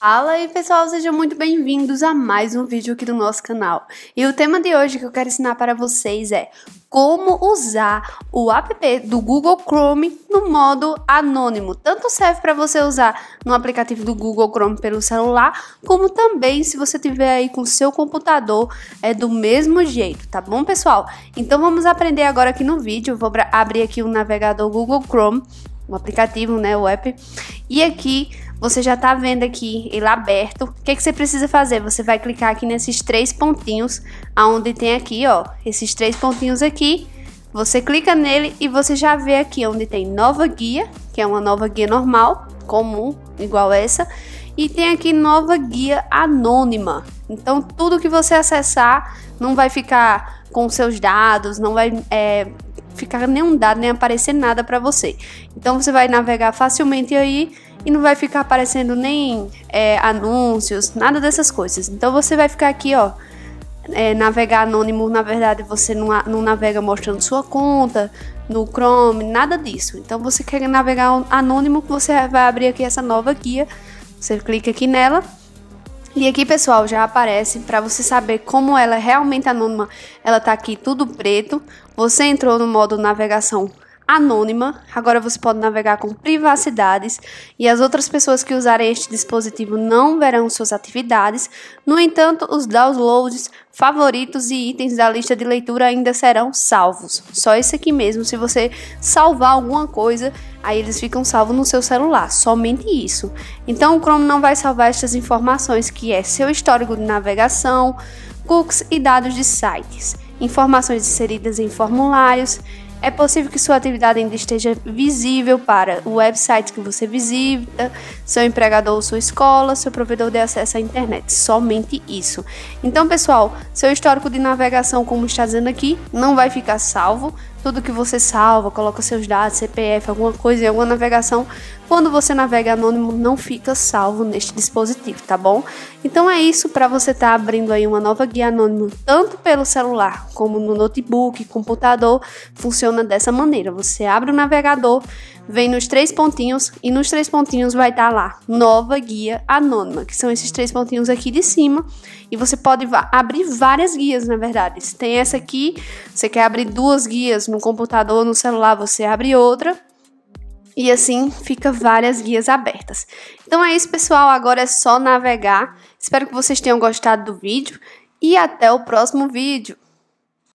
Fala aí pessoal, sejam muito bem-vindos a mais um vídeo aqui do nosso canal. E o tema de hoje que eu quero ensinar para vocês é como usar o app do Google Chrome no modo anônimo. Tanto serve para você usar no aplicativo do Google Chrome pelo celular, como também se você tiver aí com o seu computador, é do mesmo jeito, tá bom pessoal? Então vamos aprender agora aqui no vídeo. Eu vou abrir aqui o navegador Google Chrome, o aplicativo, né, o app, e aqui você já tá vendo aqui ele aberto. O que você precisa fazer? Você vai clicar aqui nesses três pontinhos, aonde tem aqui, ó, esses três pontinhos aqui. Você clica nele e você já vê aqui onde tem nova guia, que é uma nova guia normal, comum, igual essa, e tem aqui nova guia anônima. Então tudo que você acessar não vai ficar com seus dados, não vai ficar nenhum dado, nem aparecer nada para você. Então você vai navegar facilmente aí e não vai ficar aparecendo nem anúncios, nada dessas coisas. Então você vai ficar aqui, ó, navegar anônimo. Na verdade você não navega mostrando sua conta no Chrome, nada disso. Então você quer navegar anônimo, você vai abrir aqui essa nova guia. Você clica aqui nela. E aqui, pessoal, já aparece, para você saber como ela é realmente anônima, ela tá aqui tudo preto. Você entrou no modo navegação anônima, agora você pode navegar com privacidades e as outras pessoas que usarem este dispositivo não verão suas atividades. No entanto, os downloads, favoritos e itens da lista de leitura ainda serão salvos. Só esse aqui mesmo, se você salvar alguma coisa, aí eles ficam salvos no seu celular, somente isso. Então o Chrome não vai salvar estas informações, que é seu histórico de navegação, cookies e dados de sites, informações inseridas em formulários. É possível que sua atividade ainda esteja visível para o website que você visita, seu empregador ou sua escola, seu provedor de acesso à internet. Somente isso. Então, pessoal, seu histórico de navegação, como está dizendo aqui, não vai ficar salvo. Tudo que você salva, coloca seus dados, CPF, alguma coisa em alguma navegação, quando você navega anônimo, não fica salvo neste dispositivo, tá bom? Então é isso, para você estar abrindo aí uma nova guia anônima, tanto pelo celular como no notebook, computador, funciona dessa maneira. Você abre o navegador, vem nos três pontinhos e nos três pontinhos vai estar lá, nova guia anônima, que são esses três pontinhos aqui de cima, e você pode abrir várias guias, na verdade. Se tem essa aqui, você quer abrir duas guias no computador, no celular, você abre outra, e assim fica várias guias abertas. Então é isso, pessoal, agora é só navegar. Espero que vocês tenham gostado do vídeo e até o próximo vídeo.